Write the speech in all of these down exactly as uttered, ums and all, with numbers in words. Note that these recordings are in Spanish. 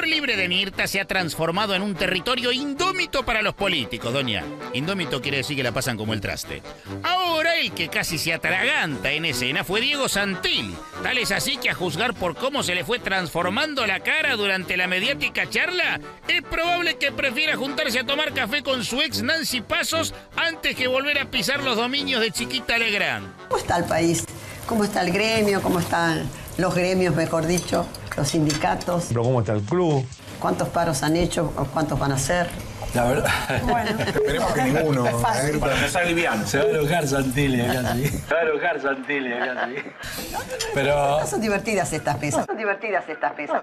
libre de Mirta se ha transformado en un territorio indómito para los políticos, doña. Indómito quiere decir que la pasan como el traste. Ahora el que casi se atraganta en escena fue Diego Santilli. Tal es así que a juzgar por cómo se le fue transformando la cara durante la mediática charla, es probable que prefiera juntarse a tomar café con su ex Nancy Pasos antes que volver a pisar los dominios de Chiquita Legrand. ¿Cómo está el país? ¿Cómo está el gremio? ¿Cómo están los gremios, mejor dicho? Los sindicatos. Pero ¿cómo está el club? ¿Cuántos paros han hecho o cuántos van a hacer? La verdad. Bueno, esperemos que ninguno. Es fácil. Para empezar liviano. Se va a enojar Santilli acá, sí. Se va a enojar Santilli acá, sí. Pero... No son divertidas estas mesas. Son divertidas estas mesas.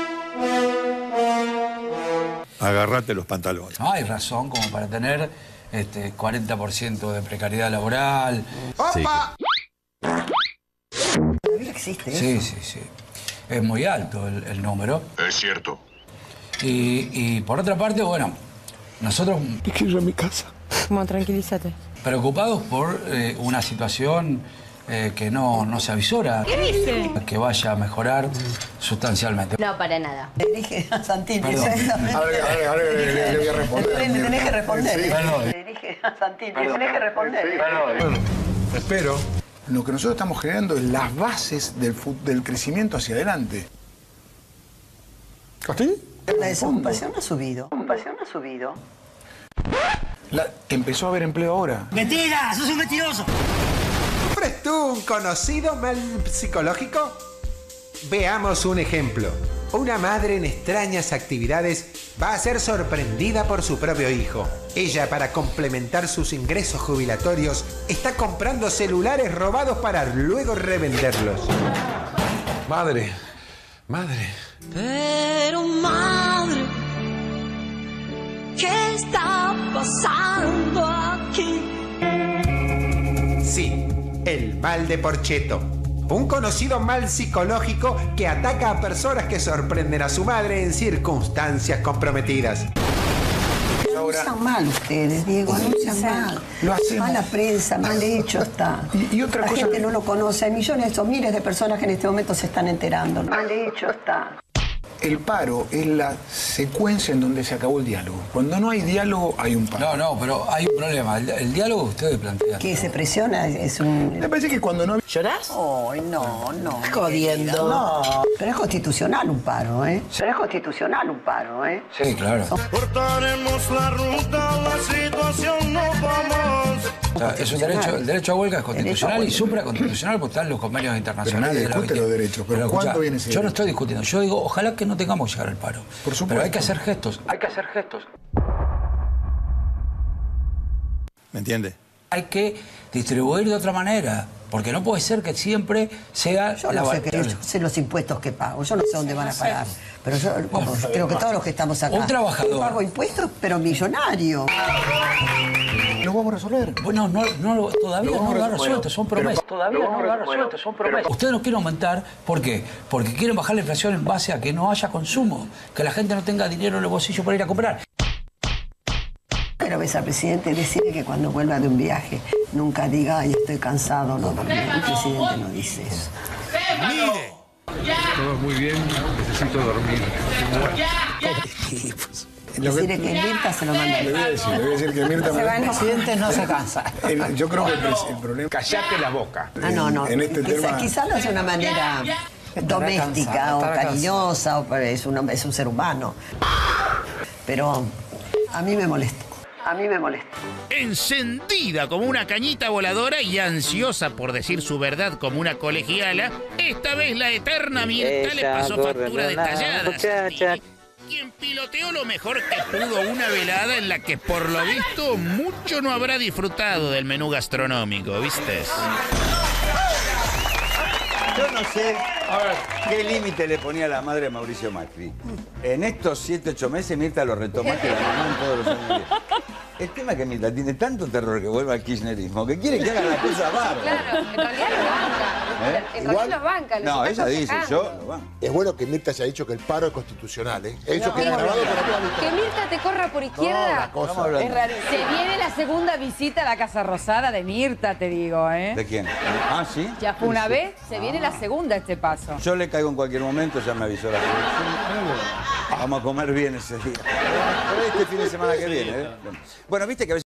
Agárrate los pantalones. No hay razón como para tener este, cuarenta por ciento de precariedad laboral. ¡Opa! ¿Todavía existe eso? Sí, sí, sí. Es muy alto el, el número. Es cierto. Y, y por otra parte, bueno, nosotros... Es que yo a mi casa. Como tranquilízate. Preocupados por eh, una situación eh, que no, no se avisora. ¿Qué dice? Que vaya a mejorar sustancialmente. No, para nada. Le dije a Santilli, Perdón. exactamente. A ver, a ver, a ver, le, le- le voy a responder. Le tenés que responder. Sí. Perdón. Le dije a Santilli, le tenés que responder. Bueno, espero. Lo que nosotros estamos generando es las bases del, fu- del crecimiento hacia adelante. ¿Así? La desocupación ha subido. La desocupación ha subido. La- empezó a haber empleo ahora. ¡Mentira! ¡Sos un mentiroso! ¿Eres tú un conocido mal psicológico? Veamos un ejemplo. Una madre en extrañas actividades va a ser sorprendida por su propio hijo. Ella, para complementar sus ingresos jubilatorios, está comprando celulares robados para luego revenderlos. Madre, madre. Pero madre, ¿qué está pasando aquí? Sí, el mal de Porchetto. Un conocido mal psicológico que ataca a personas que sorprenden a su madre en circunstancias comprometidas. Ahora, Anuncian mal ustedes, Diego, anuncian mal. Lo hacemos. Mala prensa, mal hecho está. Y- y otra La cosa gente que- no lo conoce. Hay millones o miles de personas que en este momento se están enterando. Mal hecho está. el paro es la secuencia en donde se acabó el diálogo. Cuando no hay diálogo, hay un paro. No, no, pero hay un problema. El, el diálogo que ustedes plantean. Que se presiona, es un... Me parece que cuando no... ¿Llorás? Ay, no, no. Jodiendo. No, pero es constitucional un paro, ¿eh? Pero es constitucional un paro, ¿eh? Sí, claro. Cortaremos la ruta, la situación no vamos. O sea, es un derecho, el derecho a huelga es constitucional y supraconstitucional porque están los convenios internacionales. Pero nadie de la discute O I T. los derechos, pero escuchá, ¿cuándo viene ese Yo no derecho? estoy discutiendo, yo digo, ojalá que no tengamos que llegar al paro. Por supuesto. Pero hay que hacer gestos, hay que hacer gestos. ¿Me entiende? Hay que distribuir de otra manera, porque no puede ser que siempre sea Yo la no sé, que, variable. yo sé los impuestos que pago, yo no sé dónde van a pagar. Pero yo como, creo que todos los que estamos acá. Un trabajador. Pago impuestos, pero millonario. Lo vamos a resolver. Bueno, no, no, todavía Lo no vamos lo a ha resuelto, son pero- promesas. Todavía no lo ha resuelto, son promesas. Ustedes no quieren aumentar, ¿por qué? Porque quieren bajar la inflación en base a que no haya consumo, que la gente no tenga dinero en el bolsillo para ir a comprar. Pero ves al presidente decirle que cuando vuelva de un viaje nunca diga, ay, estoy cansado, no dormí. El presidente no dice eso. ¡Mire! Todo muy bien, necesito dormir. Decirle que Mirta se lo manda. Le voy a decir, le voy a decir que Mirta... Se va en accidentes, no se cansa. El- yo creo que el, pres- el problema... Callate la boca. Ah, no, no. En este Quizá- tema... Quizás lo hace de una manera doméstica cansado, o estará cariñosa, o es un, es un ser humano. Pero a mí me molesta. A mí me molesta. Encendida como una cañita voladora y ansiosa por decir su verdad como una colegiala, esta vez la eterna Mirta le pasó factura detallada. Quien piloteó lo mejor que pudo una velada en la que por lo visto mucho no habrá disfrutado del menú gastronómico, ¿viste? Yo no sé qué límite le ponía la madre de Mauricio Macri. En estos siete, ocho meses Mirta lo retó más que la mamá en todos los años. El tema es que Mirta tiene tanto terror que vuelva al kirchnerismo que quiere que haga la cosa bárbara. Claro, en realidad lo banca. ¿Eh? En realidad los banca. No, ella dice, yo lo banco. Es bueno que Mirta haya dicho que el paro es constitucional, ¿eh? Eso No, queda no, grabado no. para toda la historia. Que Mirta te corra por izquierda. No, la cosa. Es rarísimo. Se viene la segunda visita a la Casa Rosada de Mirta, te digo, ¿eh? ¿De quién? Ah, ¿sí? Ya fue una Sí. vez, se viene la segunda este paso. Yo le caigo en cualquier momento, ya me avisó la producción. Vamos a comer bien ese día. Este fin de semana que viene, ¿eh? Bueno, viste que a veces